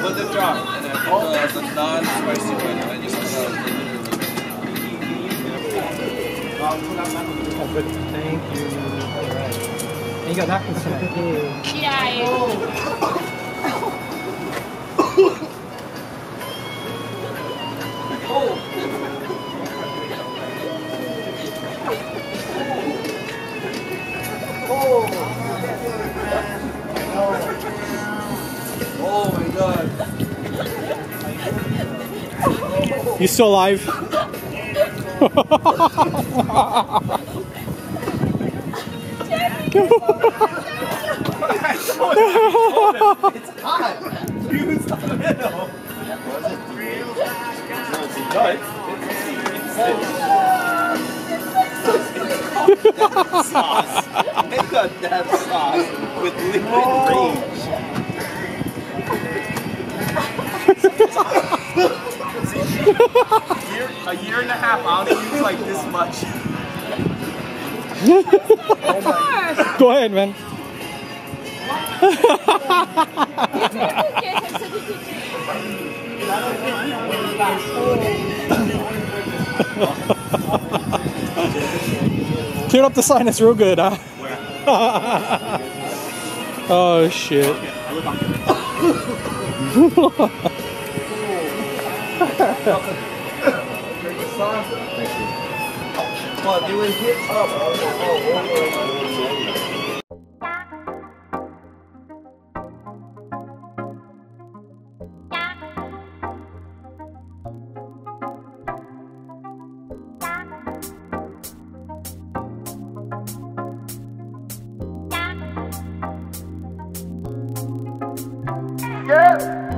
the drop. And then the non-spicy one. And then just thank you. And you got napkins tonight. Yeah. Oh my god. You still alive? It's hot. Use the middle. No, it's sauce. They got that sauce with liquid rage. A year and a half, I only use like this much. Of course. Go ahead, man. Clear up the sign, it's real good, huh? Oh shit. Well, do it hit up. Yeah.